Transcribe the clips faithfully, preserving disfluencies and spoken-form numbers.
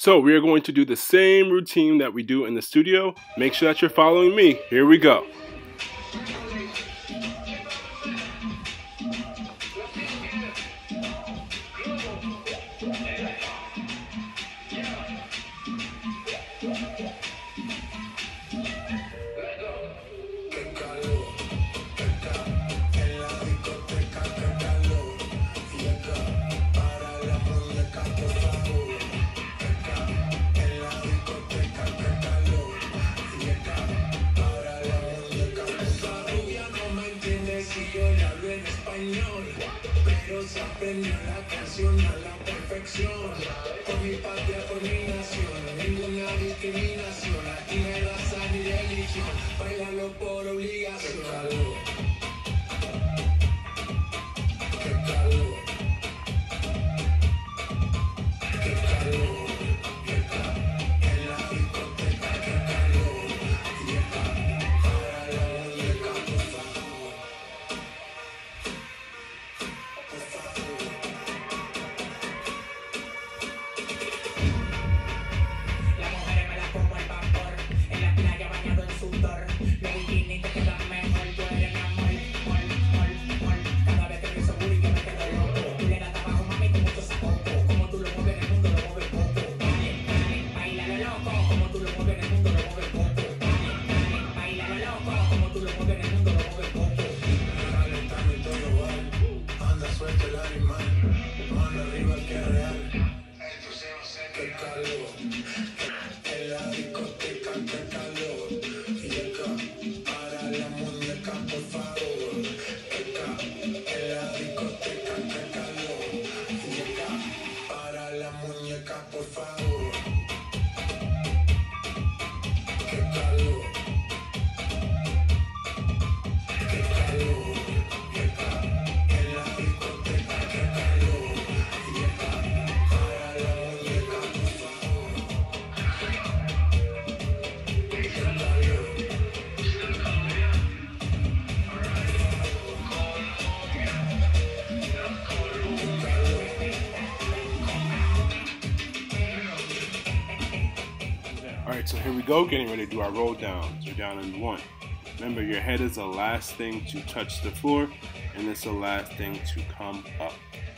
So we are going to do the same routine that we do in the studio. Make sure that you're following me. Here we go. Pero se aprendió la canción a la perfección. Con mi patria, con mi nación, ninguna discriminación. Aquí no hay raza ni religión, bailalo por obligación. Qué calor, qué calor, qué calor, qué calor, en la discoteca, qué calor, y acá para la muñeca, por favor. Por favor, qué calor, qué calor, qué calor, en la discoteca, qué calor, y acá para la muñeca, por favor, qué calor. Alright, so here we go, getting ready to do our roll downs. We're down in one. Remember, your head is the last thing to touch the floor, and it's the last thing to come up.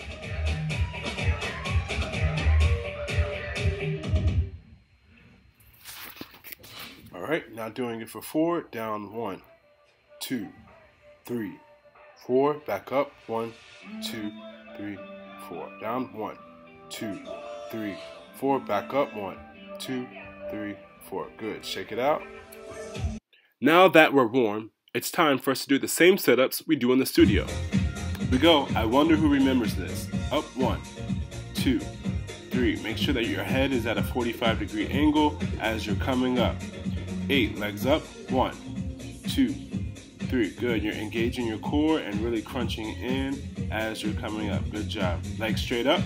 Alright, now doing it for four, down one, two, three, four, back up, one, two, three, four, down one, two, three, four, back up, one, two, three, four. Good. Shake it out. Now that we're warm, it's time for us to do the same setups we do in the studio. We go, I wonder who remembers this. Up one, two, three. Make sure that your head is at a forty-five degree angle as you're coming up. Eight, legs up. One, two, three. Good. You're engaging your core and really crunching in as you're coming up. Good job. Legs straight up.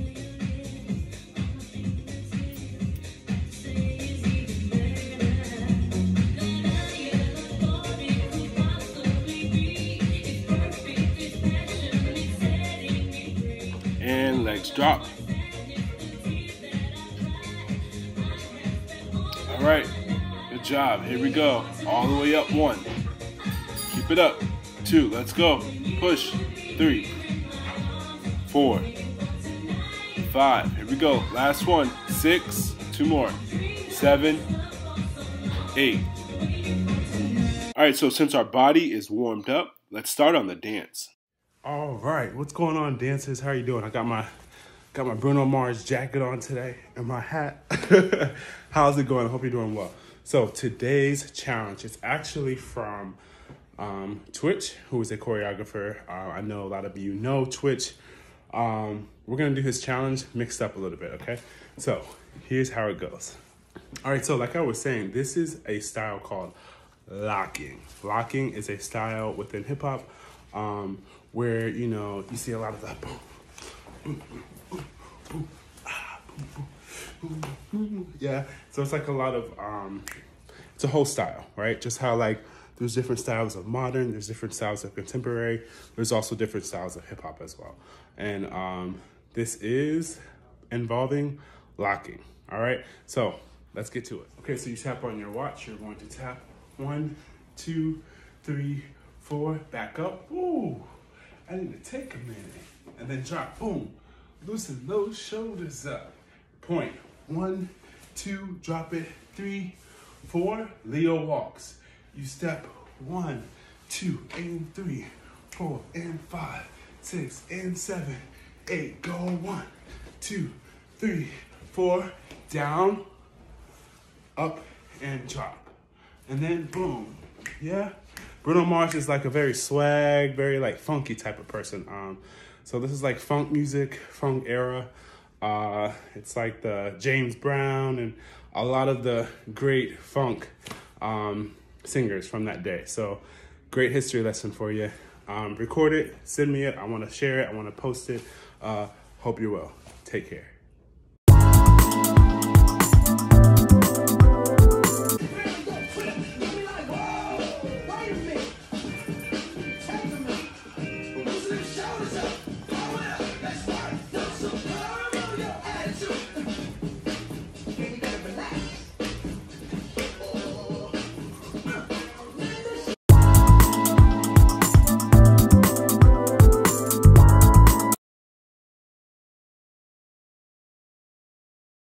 And legs drop. All right, good job. Here we go. All the way up. One. Keep it up. Two. Let's go. Push. Three. Four. Five. Here we go. Last one. Six. Two more. Seven. Eight. All right, so since our body is warmed up, let's start on the dance. All right, what's going on, dancers? How are you doing? I got my got my Bruno Mars jacket on today and my hat. How's it going? I hope you're doing well. So today's challenge is actually from um, Twitch, who is a choreographer. Uh, I know a lot of you know Twitch. Um, we're gonna do his challenge mixed up a little bit, okay? So here's how it goes. All right, so like I was saying, this is a style called locking. Locking is a style within hip hop. Um, where, you know, you see a lot of that boom, boom, boom, boom, ah, boom, boom, boom, boom. Yeah, so it's like a lot of, um, it's a whole style, right? Just how like there's different styles of modern, there's different styles of contemporary, there's also different styles of hip hop as well. And um, this is involving locking, All right, so let's get to it. Okay, so you tap on your watch. You're going to tap one, two, three, four, back up. Ooh, I need to take a minute. And then drop, boom. Loosen those shoulders up. Point, one, two, drop it, three, four, Leo walks. You step one, two, and three, four, and five, six, and seven, eight, go one, two, three, four, down, up, and drop. And then boom, yeah? Bruno Mars is like a very swag, very like funky type of person. Um, so this is like funk music, funk era. Uh, it's like the James Brown and a lot of the great funk um, singers from that day. So great history lesson for you. Um, record it, send me it. I want to share it. I want to post it. Uh, hope you're well. Take care.